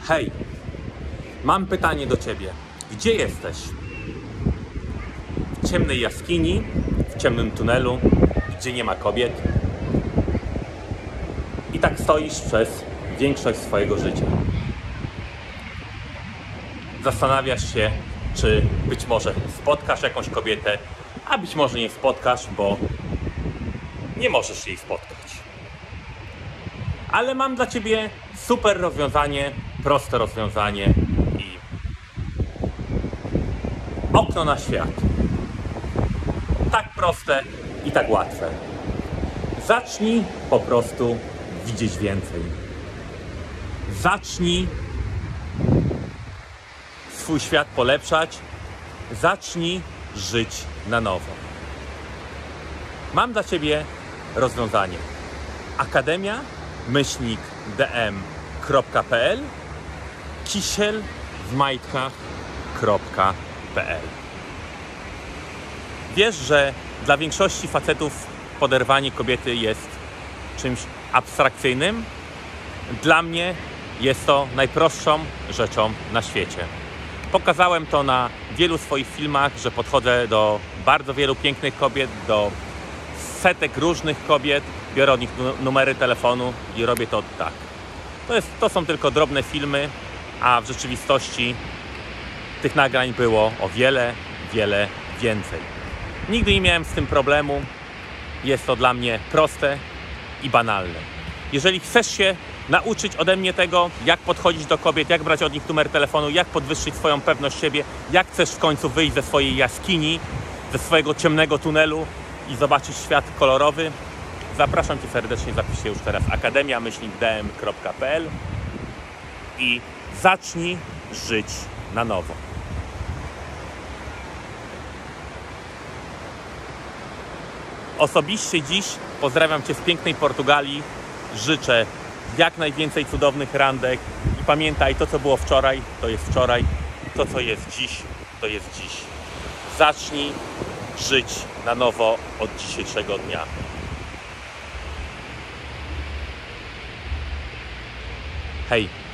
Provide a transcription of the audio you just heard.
Hej, mam pytanie do Ciebie. Gdzie jesteś? W ciemnej jaskini, w ciemnym tunelu, gdzie nie ma kobiet? I tak stoisz przez większość swojego życia. Zastanawiasz się, czy być może spotkasz jakąś kobietę, a być może nie spotkasz, bo nie możesz jej spotkać. Ale mam dla Ciebie super rozwiązanie, proste rozwiązanie i okno na świat. Tak proste i tak łatwe. Zacznij po prostu widzieć więcej. Zacznij swój świat polepszać. Zacznij żyć na nowo. Mam dla Ciebie rozwiązanie. akademia-dm.pl kisielwmajtkach.pl. Wiesz, że dla większości facetów poderwanie kobiety jest czymś abstrakcyjnym? Dla mnie jest to najprostszą rzeczą na świecie. Pokazałem to na wielu swoich filmach, że podchodzę do bardzo wielu pięknych kobiet, do setek różnych kobiet, biorę od nich numery telefonu i robię to tak. To są tylko drobne filmy, a w rzeczywistości tych nagrań było o wiele, wiele więcej. Nigdy nie miałem z tym problemu. Jest to dla mnie proste i banalne. Jeżeli chcesz się nauczyć ode mnie tego, jak podchodzić do kobiet, jak brać od nich numer telefonu, jak podwyższyć swoją pewność siebie, jak chcesz w końcu wyjść ze swojej jaskini, ze swojego ciemnego tunelu i zobaczyć świat kolorowy, zapraszam Cię serdecznie, zapisz się już teraz akademia-dm.pl i zacznij żyć na nowo. Osobiście dziś pozdrawiam Cię z pięknej Portugalii. Życzę jak najwięcej cudownych randek i pamiętaj, to co było wczoraj, to jest wczoraj. To co jest dziś, to jest dziś. Zacznij żyć na nowo od dzisiejszego dnia. Hej!